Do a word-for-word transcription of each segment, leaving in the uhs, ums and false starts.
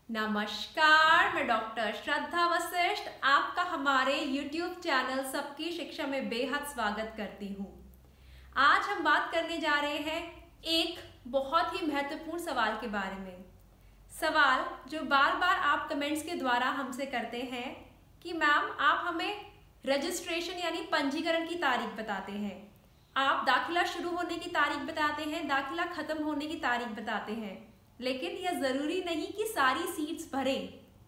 नमस्कार, मैं डॉक्टर श्रद्धा वशिष्ठ आपका हमारे YouTube चैनल सबकी शिक्षा में बेहद स्वागत करती हूँ। आज हम बात करने जा रहे हैं एक बहुत ही महत्वपूर्ण सवाल के बारे में। सवाल जो बार बार आप कमेंट्स के द्वारा हमसे करते हैं कि मैम आप हमें रजिस्ट्रेशन यानी पंजीकरण की तारीख बताते हैं, आप दाखिला शुरू होने की तारीख बताते हैं, दाखिला खत्म होने की तारीख बताते हैं, लेकिन यह जरूरी नहीं कि सारी सीट्स भरें।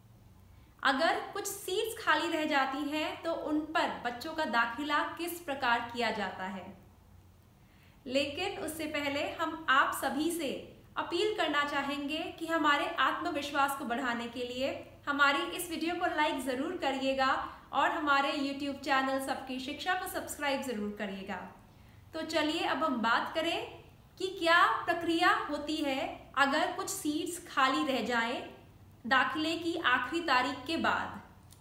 अगर कुछ सीट्स खाली रह जाती हैं तो उन पर बच्चों का दाखिला किस प्रकार किया जाता है। लेकिन उससे पहले हम आप सभी से अपील करना चाहेंगे कि हमारे आत्मविश्वास को बढ़ाने के लिए हमारी इस वीडियो को लाइक जरूर करिएगा और हमारे यूट्यूब चैनल सबकी शिक्षा को सब्सक्राइब जरूर करिएगा। तो चलिए अब हम बात करें कि क्या प्रक्रिया होती है अगर कुछ सीट्स खाली रह जाएं दाखिले की आखिरी तारीख के बाद।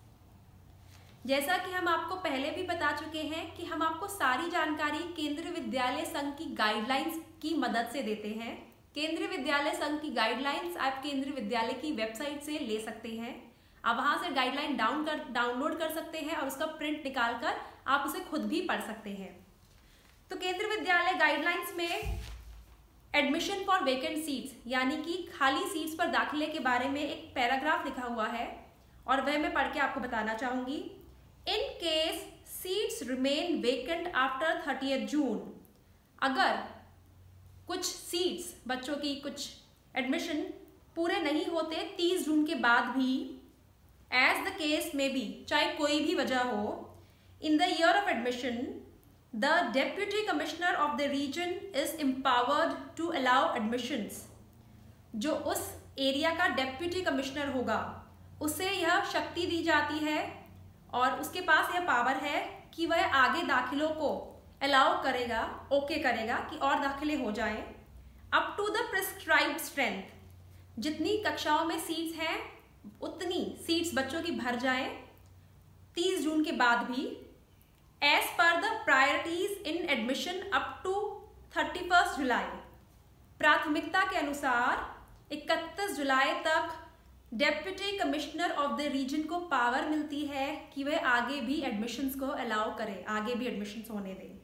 जैसा कि हम आपको पहले भी बता चुके हैं कि हम आपको सारी जानकारी केंद्रीय विद्यालय संघ की गाइडलाइंस की मदद से देते हैं। केंद्रीय विद्यालय संघ की गाइडलाइंस आप केंद्रीय विद्यालय की वेबसाइट से ले सकते हैं। आप वहां से गाइडलाइन डाउन कर डाउनलोड कर सकते हैं और उसका प्रिंट निकाल कर आप उसे खुद भी पढ़ सकते हैं। तो केंद्रीय विद्यालय गाइडलाइंस में एडमिशन फॉर वेकेंट सीट्स यानी कि खाली सीट्स पर दाखिले के बारे में एक पैराग्राफ लिखा हुआ है और वह मैं पढ़ के आपको बताना चाहूंगी। In case seats remain vacant after thirtieth June, अगर कुछ सीट्स बच्चों की कुछ एडमिशन पूरे नहीं होते तीस जून के बाद भी, एज द केस में बी, चाहे कोई भी वजह हो, in the year of admission The Deputy Commissioner of the region is empowered to allow admissions। जो उस एरिया का डेप्यूटी कमिश्नर होगा उसे यह शक्ति दी जाती है और उसके पास यह पावर है कि वह आगे दाखिलों को अलाउ करेगा, ओके करेगा कि और दाखिले हो जाएं up to the prescribed strength. जितनी कक्षाओं में सीट्स हैं उतनी सीट्स बच्चों की भर जाएं तीस जून के बाद भी, As per the priorities in admission up to thirty first July. प्राथमिकता के अनुसार इकतीस जुलाई तक deputy commissioner of the region को पावर मिलती है कि वह आगे भी एडमिशंस को अलाउ करे, आगे भी एडमिशंस होने दें।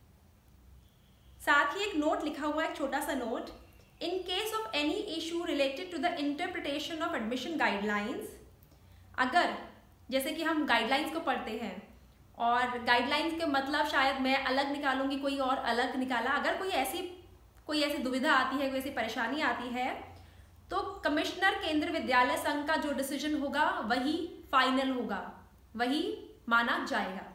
साथ ही एक नोट लिखा हुआ है, एक छोटा सा note, in case of any issue related to the interpretation of admission guidelines. अगर जैसे कि हम गाइडलाइंस को पढ़ते हैं और गाइडलाइंस के मतलब शायद मैं अलग निकालूंगी, कोई और अलग निकाला, अगर कोई ऐसी कोई ऐसी दुविधा आती है, कोई ऐसी परेशानी आती है तो कमिश्नर केंद्रीय विद्यालय संघ का जो डिसीजन होगा वही फाइनल होगा, वही माना जाएगा।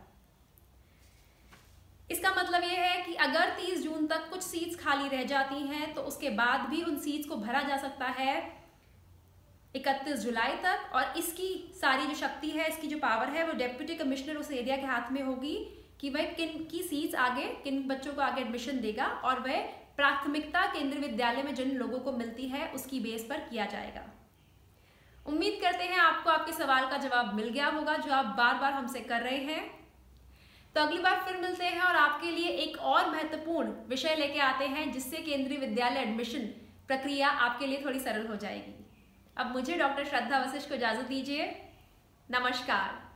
इसका मतलब यह है कि अगर तीस जून तक कुछ सीट्स खाली रह जाती हैं तो उसके बाद भी उन सीट्स को भरा जा सकता है इकतीस जुलाई तक, और इसकी सारी जो शक्ति है, इसकी जो पावर है वो डेप्यूटी कमिश्नर उस एरिया के हाथ में होगी कि वह किन की सीट्स आगे, किन बच्चों को आगे एडमिशन देगा और वह प्राथमिकता केंद्रीय विद्यालय में जिन लोगों को मिलती है उसकी बेस पर किया जाएगा। उम्मीद करते हैं आपको आपके सवाल का जवाब मिल गया होगा जो आप बार बार हमसे कर रहे हैं। तो अगली बार फिर मिलते हैं और आपके लिए एक और महत्वपूर्ण विषय लेके आते हैं जिससे केंद्रीय विद्यालय एडमिशन प्रक्रिया आपके लिए थोड़ी सरल हो जाएगी। अब मुझे डॉक्टर श्रद्धा वशिष्ठ को इजाजत दीजिए। नमस्कार।